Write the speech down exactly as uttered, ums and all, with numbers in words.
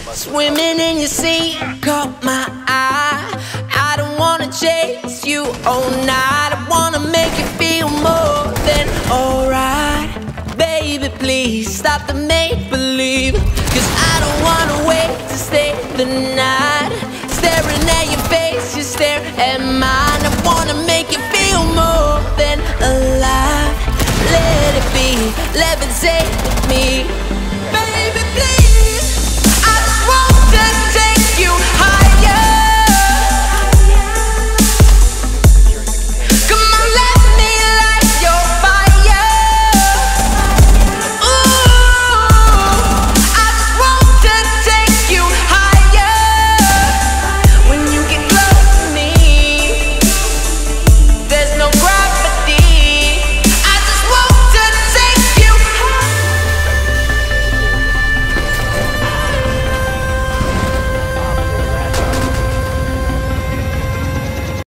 Swimming in your sea caught my eye. I don't wanna chase you all night. I wanna make you feel more than alright. Baby, please stop the make-believe, 'cause I don't wanna